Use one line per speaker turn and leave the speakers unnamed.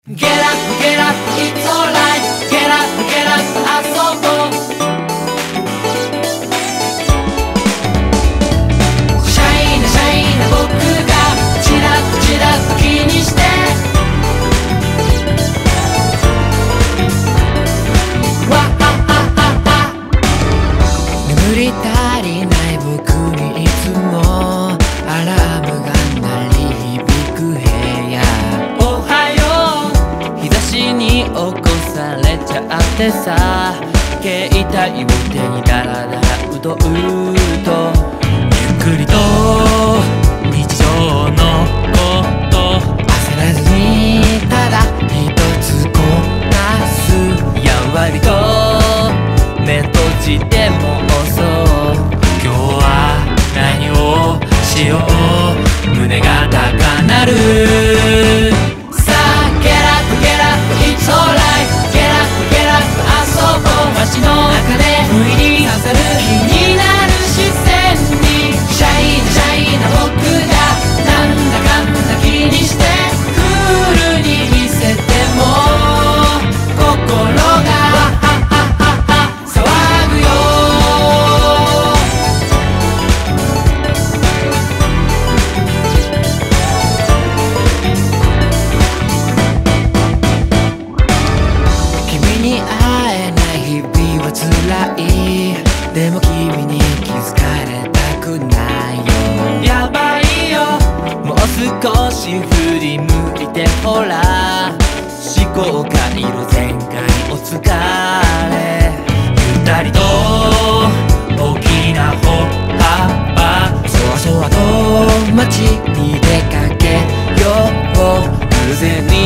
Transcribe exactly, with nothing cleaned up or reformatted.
Get up, get up, it's alright. Get up, get up, 遊ぼう。シャイなシャイな僕がチラッチラッと気にしてわはははは。眠り足りない僕にいつもアラームが鳴り響く部屋。おはよう、日差しに起こされちゃってさ、携帯を手にダラダラうとうとゆっくりと日常のこと焦らずにただ一つこなす。やんわりと目閉じても遅今日は何をしよう胸が高鳴る。さあ Get up, get up, it's alright. Get up, get up, 遊ぼう。街の中で不意に刺さる気になる視線にシャイなシャイな僕がなんだかんだ気にしてクールに見せても心がわはははは騒ぐよ。君に会えない日々は辛い。でも君に気づかれたくないよ。やばいよ、もう少し振り向いてほら。思考回路全開お疲れ。ゆったりと大きな歩幅そわそわと街に出かけよう。偶然に